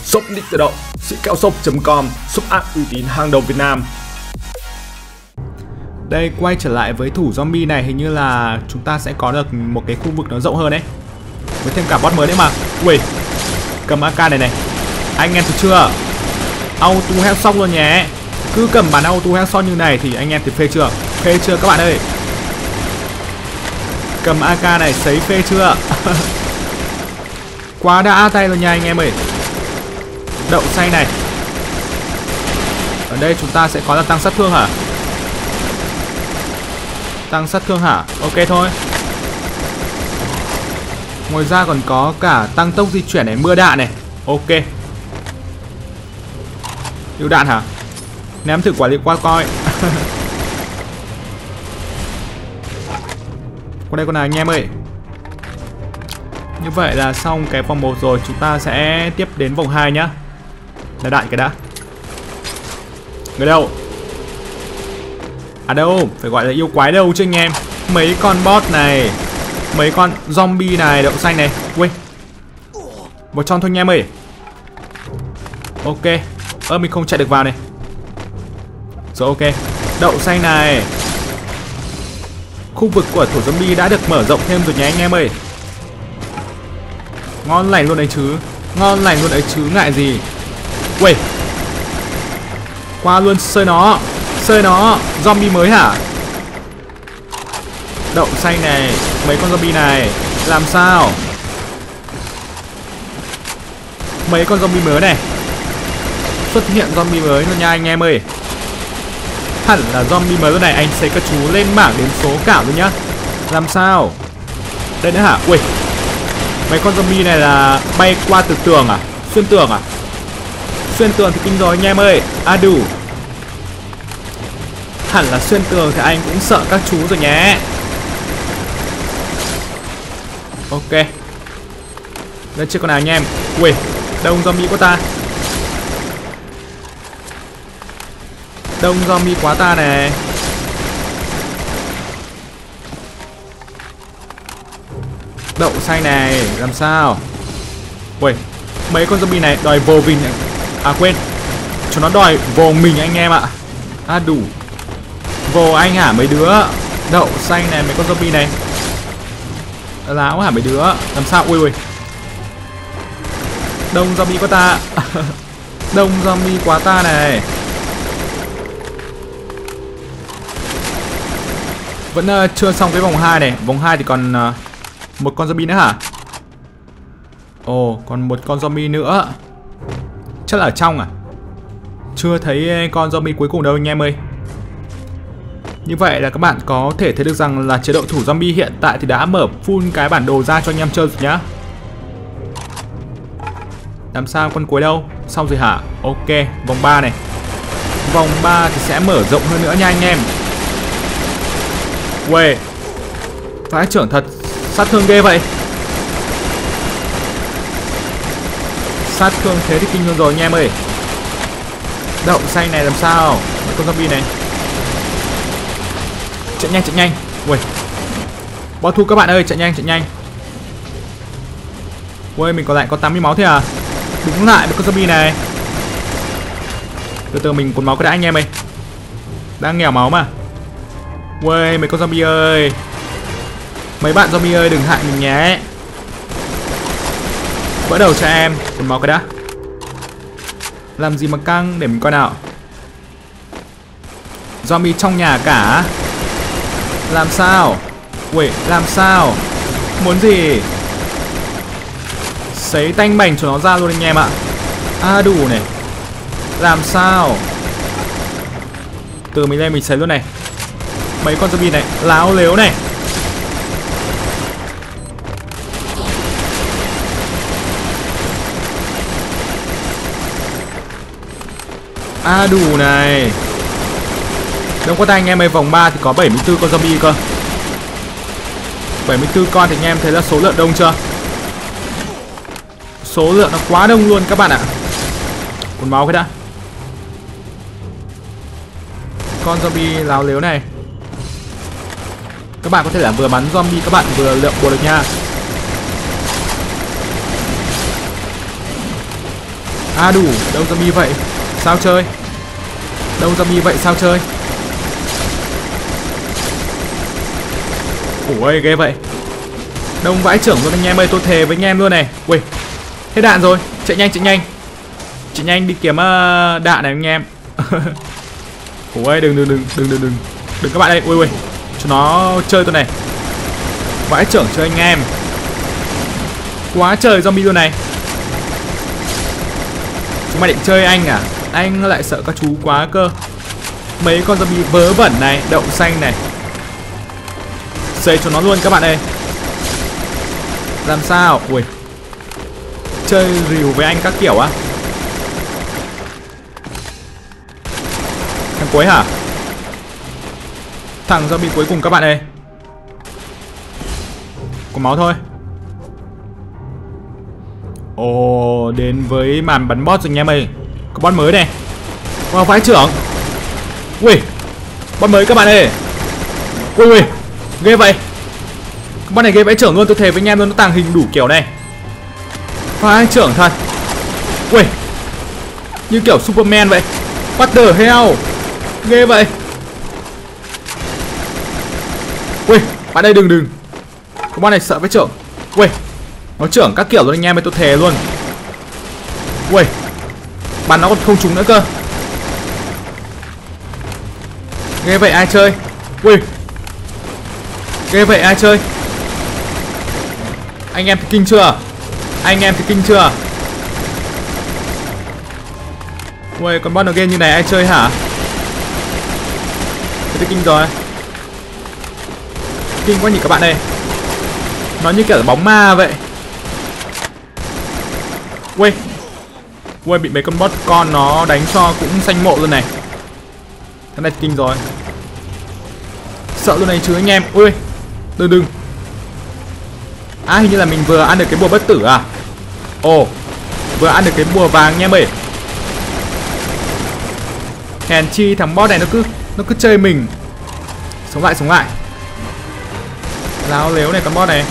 Shop Nick tự động, sĩ kẹo shop.com, shop app uy tín hàng đầu Việt Nam. Đây, quay trở lại với thủ zombie này, hình như là chúng ta sẽ có được một cái khu vực nó rộng hơn đấy, với thêm cả boss mới đấy mà. Ui, cầm AK này này, anh em thấy chưa? Auto headshot luôn nhé. Cứ cầm bắn auto headshot như này thì anh em thấy phê chưa? Phê chưa các bạn ơi? Cầm AK này sấy phê chưa? Quá đã tay rồi nha anh em ơi. Đậu xanh này. Ở đây chúng ta sẽ có là tăng sát thương hả? Tăng sát thương hả? Ok thôi. Ngoài ra còn có cả tăng tốc di chuyển này, mưa đạn này. Ok. Yêu đạn hả? Ném thử quả liệu qua coi. Qua đây con nào anh em ơi. Như vậy là xong cái vòng 1 rồi, chúng ta sẽ tiếp đến vòng 2 nhá. Là đạn cái đã. Người đâu? À đâu, phải gọi là yêu quái đâu chứ anh em. Mấy con boss này, mấy con zombie này, đậu xanh này. Ui, vào trong thôi anh em ơi. Ok. Mình không chạy được vào này. Rồi ok. Đậu xanh này. Khu vực của thủ zombie đã được mở rộng thêm rồi nhé anh em ơi. Ngon lành luôn đấy chứ. Ngon lành luôn đấy chứ, ngại gì. Ui, qua luôn, sơi nó. Sơi nó. Zombie mới hả? Đậu xanh này. Mấy con zombie này. Làm sao? Mấy con zombie mới này. Xuất hiện zombie mới rồi nha anh em ơi. Hẳn là zombie mới luôn này. Anh sẽ các chú lên bảng đến số cả luôn nhá. Làm sao? Đây nữa hả? Ui, mấy con zombie này là bay qua từ tường à? Xuyên tường à? Xuyên tường thì kinh rồi anh em ơi. À đủ. Hẳn là xuyên tường thì anh cũng sợ các chú rồi nhé. Ok. Lên chưa con nào anh em. Ui, đông zombie quá ta. Đông zombie quá ta này. Đậu xanh này. Làm sao? Ui, mấy con zombie này đòi vô mình. À quên, chúng nó đòi vô mình anh em ạ. À đủ. Vô anh hả mấy đứa. Đậu xanh này, mấy con zombie này. Láo hả mấy đứa. Làm sao? Ui ui, đông zombie quá ta. Đông zombie quá ta này. Vẫn chưa xong cái vòng 2 này. Vòng 2 thì còn một con zombie nữa hả? Ồ, còn một con zombie nữa. Chắc là ở trong à? Chưa thấy con zombie cuối cùng đâu anh em ơi. Như vậy là các bạn có thể thấy được rằng là chế độ thủ zombie hiện tại thì đã mở full cái bản đồ ra cho anh em chơi rồi nhá. Làm sao, con cuối đâu? Xong rồi hả? Ok, vòng 3 này. Vòng 3 thì sẽ mở rộng hơn nữa nha anh em. Uầy, vãi trưởng thật. Sát thương ghê vậy. Sát thương thế thì kinh hơn rồi anh em ơi. Đậu xanh này làm sao? Mấy con zombie này. Chạy nhanh, chạy nhanh. Ui, bỏ thu các bạn ơi, chạy nhanh, chạy nhanh. Ui, mình còn lại có 80 máu thế à? Đứng lại với con zombie này. Từ từ mình cuốn máu cái đã anh em ơi. Đang nghèo máu mà. Ui, mấy con zombie ơi. Mấy bạn zombie ơi, đừng hại mình nhé. Vỡ đầu cho em. Cuốn máu cái đã. Làm gì mà căng, để mình coi nào. Zombie trong nhà cả. Làm sao? Ui, làm sao? Muốn gì? Sấy tanh bành cho nó ra luôn anh em ạ. À đủ này. Làm sao? Từ mình lên mình sấy luôn này. Mấy con zombie này, láo lếu này. À đủ này. Đúng có tay anh em ơi, vòng 3 thì có 74 con zombie cơ. 74 con thì anh em thấy là số lượng đông chưa? Số lượng nó quá đông luôn các bạn ạ. Cuốn máu cái đã. Con zombie láo lếu này. Các bạn có thể là vừa bắn zombie các bạn vừa lượm bùa được nha. À đủ, đâu zombie vậy? Sao chơi? Đâu zombie vậy sao chơi? Ủa ghê vậy. Đông vãi trưởng luôn anh em ơi, tôi thề với anh em luôn này. Ui, hết đạn rồi, chạy nhanh chạy nhanh. Chạy nhanh đi kiếm đạn này anh em. Ủa đừng các bạn ơi. Ui cho nó chơi tôi này. Vãi trưởng chơi anh em. Quá trời zombie luôn này. Chúng mày định chơi anh à? Anh lại sợ các chú quá cơ. Mấy con zombie vớ vẩn này, đậu xanh này. Xây cho nó luôn các bạn ơi. Làm sao? Ui, chơi rìu với anh các kiểu á. Thằng cuối hả? Thằng zombie cuối cùng các bạn ơi. Có máu thôi. Ồ, đến với màn bắn boss rồi anh em ơi. Có boss mới này. Wow, vãi trưởng. Ui, boss mới các bạn ơi. Ui, ghê vậy. Boss này ghê vãi trưởng luôn, tôi thề với anh em luôn, nó tàng hình đủ kiểu này. Vãi trưởng thật. Ui, như kiểu Superman vậy. What the hell. Ghê vậy. Ui, bạn ơi đừng. Cái boss này sợ vãi trưởng. Ui, nó trưởng các kiểu luôn anh em ơi, tôi thề luôn. Ui, bắn nó còn không trúng nữa cơ. Ghê vậy ai chơi. Ui, ghê vậy ai chơi. Anh em thì kinh chưa? Anh em thì kinh chưa? Ui, con boss nó game như này ai chơi hả? Tôi kinh rồi. Kinh quá nhỉ các bạn ơi. Nó như kiểu là bóng ma vậy. Ui, bị mấy con boss con nó đánh cho cũng xanh mộ luôn này. Cái này kinh rồi. Sợ luôn này chứ anh em. Ui, đừng. À hình như là mình vừa ăn được cái bùa bất tử à. Ồ, vừa ăn được cái bùa vàng anh em ơi. Hèn chi thằng boss này nó cứ chơi mình. Sống lại. Láo lếu này con boss này.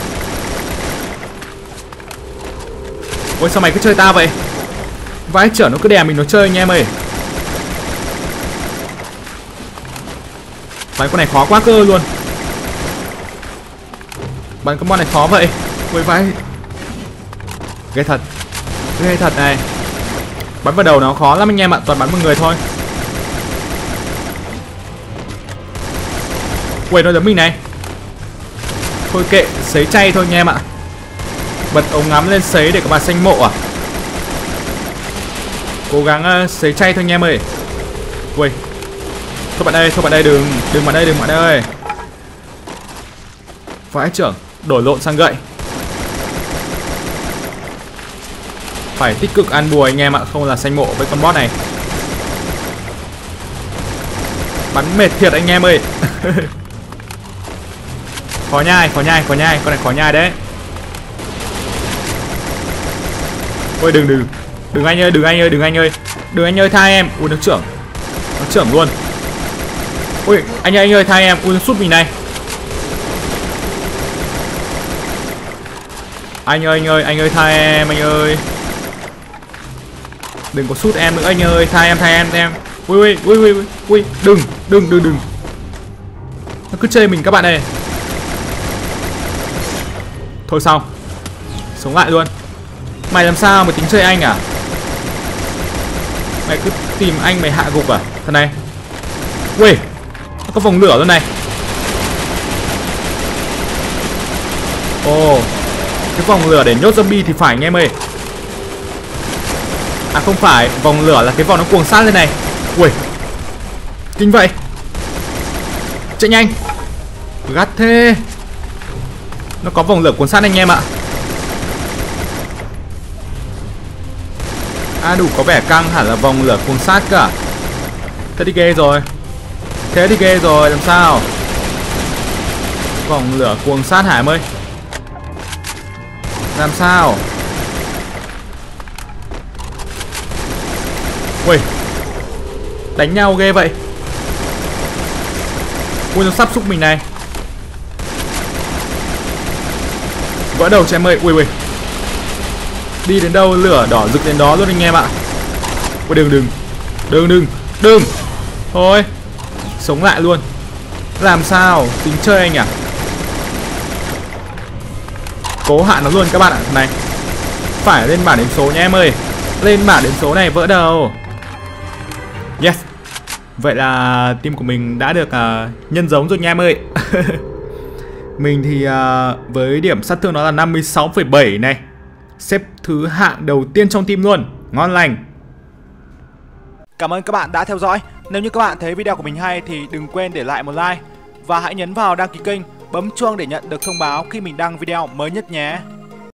Ôi sao mày cứ chơi ta vậy? Vãi trưởng nó cứ đè mình nó chơi anh em ơi. Bắn con này khó quá cơ luôn. Bắn con boss này khó vậy. Ôi vãi. Ghê thật này. Bắn vào đầu nó khó lắm anh em ạ, toàn bắn một người thôi. Ui, nó giống mình này. Thôi kệ, sấy chay thôi anh em ạ. Bật ống ngắm lên sấy để các bạn xanh mộ à. Cố gắng sấy chay thôi anh em ơi. Ui, thôi bạn ơi, đừng bạn ơi. Vãi trưởng, đổi lộn sang gậy. Phải tích cực ăn bùa anh em ạ, không là xanh mộ với con boss này. Bắn mệt thiệt anh em ơi. Khó nhai, con này khó nhai đấy. Ôi đừng anh ơi, tha em. Ui nó trưởng luôn. Ui anh ơi tha em. Ui nó sút mình này. Anh ơi tha em anh ơi. Đừng có sút em nữa anh ơi, tha em. Ui đừng. Nó cứ chơi mình các bạn ơi. Thôi xong, sống lại luôn. Mày làm sao mà tính chơi anh à? Mày cứ tìm anh mày hạ gục à? Thằng này. Ui, nó có vòng lửa luôn này. Ồ, cái vòng lửa để nhốt zombie thì phải anh em ơi. À không phải, vòng lửa là cái vòng nó cuồng sát lên này. Ui, kinh vậy. Chạy nhanh. Gắt thế. Nó có vòng lửa cuốn sát anh em ạ. À đủ, có vẻ căng hẳn là vòng lửa cuốn sát cả. Thế thì ghê rồi, làm sao? Vòng lửa cuồng sát hả em ơi? Làm sao? Ui, đánh nhau ghê vậy. Ui nó sắp xúc mình này. Vỡ đầu cho em ơi. Ui Đi đến đâu lửa đỏ rực đến đó luôn anh em ạ. Ôi đừng. Thôi, sống lại luôn. Làm sao, tính chơi anh à? Cố hạ nó luôn các bạn ạ. Này, phải lên bảng điểm số nha em ơi. Lên bảng điểm số này vỡ đầu. Yes. Vậy là team của mình đã được nhân giống rồi nha em ơi. Mình thì với điểm sát thương nó là 56,7 này. Xếp thứ hạng đầu tiên trong team luôn. Ngon lành. Cảm ơn các bạn đã theo dõi. Nếu như các bạn thấy video của mình hay thì đừng quên để lại một like. Và hãy nhấn vào đăng ký kênh, bấm chuông để nhận được thông báo khi mình đăng video mới nhất nhé.